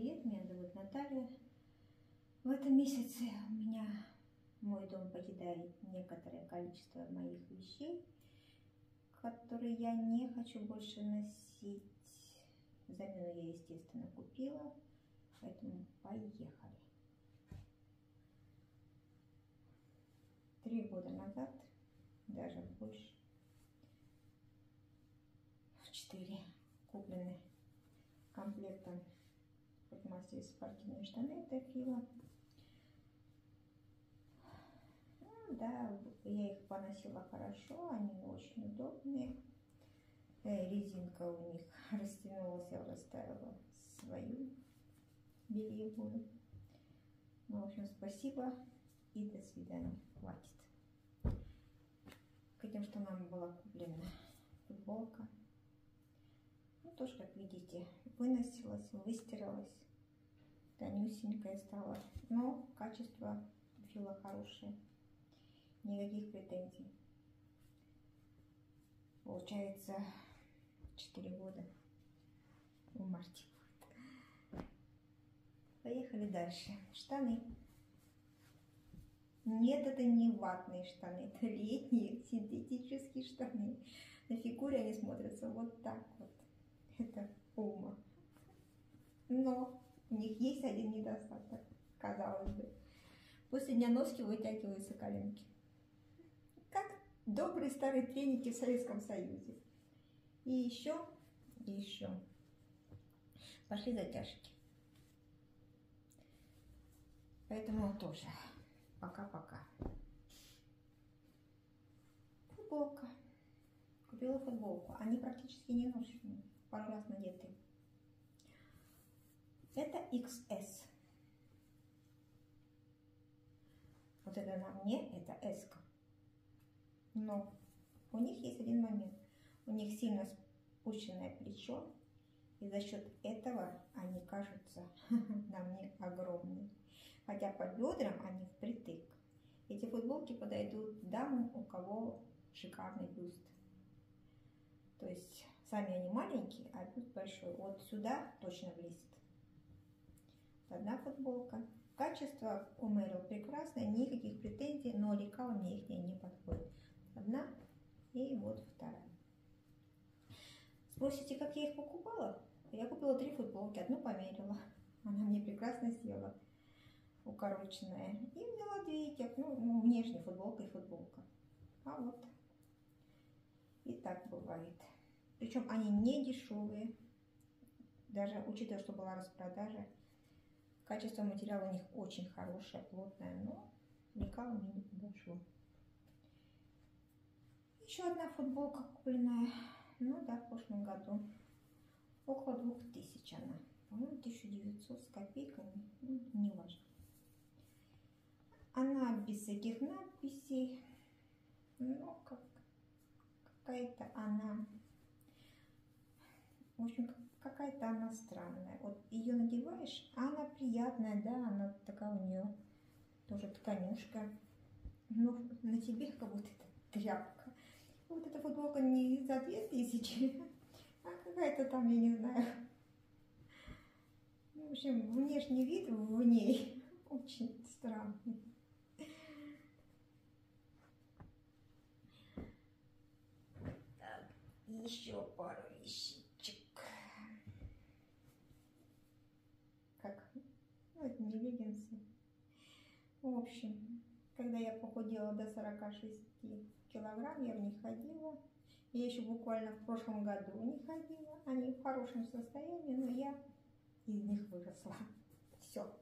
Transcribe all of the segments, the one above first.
привет, меня зовут Наталья. В этом месяце у меня мой дом покидает некоторое количество моих вещей, которые я не хочу больше носить. Замену я, естественно, купила, поэтому поехали. 3 года назад, даже больше, 4 куплены комплектом в мастере спортивные штаны Тефила. Да, я их поносила хорошо, они очень удобные. Резинка у них растянулась, я расставила свою бельевую. Ну, в общем, спасибо и до свидания. Хватит. К этим штанам была куплена футболка. Ну, тоже, как видите, выносилась, выстиралась, тонюсенькая стала. Но качество фила хорошее, никаких претензий. Получается, 4 года в марте. Поехали дальше. Штаны. Нет, это не ватные штаны, это летние синтетические штаны. На фигуре они смотрятся вот так вот. Это Puma. Но у них есть один недостаток, казалось бы. После дня носки вытягиваются коленки. Как добрые старые треники в Советском Союзе. И еще пошли затяжки. Поэтому тоже пока-пока. Футболка. Купила футболку. Они практически не ношеные. Пару раз надеты. Это XS. Вот это на мне, это S. Но у них есть один момент. У них сильно спущенное плечо. И за счет этого они кажутся на мне огромные. Хотя по бедрам они впритык. Эти футболки подойдут дамам, у кого шикарный бюст. То есть сами они маленькие, а бюст большой. Вот сюда точно влезет. Одна футболка. Качество у Merrell прекрасное, никаких претензий, но лекал мне их не подходит. Одна и вот вторая. Спросите, как я их покупала? Я купила 3 футболки, одну померила. Она мне прекрасно села, укороченная. И взяла 2 этих, ну, внешняя футболка и футболка. А вот. И так бывает. Причем они не дешевые. Даже учитывая, что была распродажа. Качество материала у них очень хорошее, плотное, но лекало мне не подошло. Еще одна футболка купленная, ну да, в прошлом году. Около 2000 она. По-моему, 1900 с копейками, ну, не важно. Она без всяких надписей, но какая-то она, в общем, какая-то она странная. Вот ее надеваешь, а она приятная, да, она такая у нее тоже тканюшка, но на тебе как будто это тряпка. Вот эта футболка не за 2000, а какая-то там, я не знаю. В общем, внешний вид в ней очень странный. Так, еще пару вещичек. Как? Ну, это не леггинсы. В общем, когда я похудела до 46 килограмм, я в них ходила. Я еще буквально в прошлом году в них ходила. Они в хорошем состоянии, но я из них выросла. Все.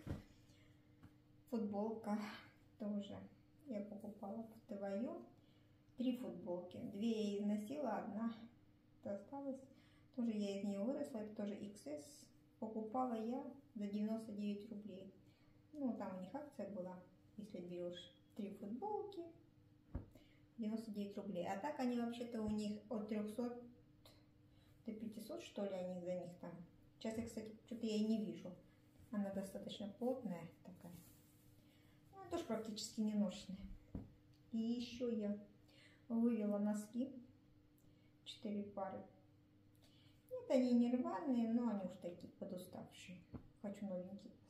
Футболка тоже я покупала вдвоем. 3 футболки. 2 я износила, одна осталась. Тоже я из нее выросла. Это тоже XS. Покупала я за 99 рублей. Ну, там у них акция была. Если берешь 3 футболки, 99 рублей. А так они вообще-то у них от 300 до 500, что ли, они за них там. Сейчас я, кстати, что-то я и не вижу. Она достаточно плотная такая. Ну, тоже практически не ношенная. И еще я вывела носки. 4 пары. Нет, они не рваные, но они уж такие подуставшие. Хочу новенький.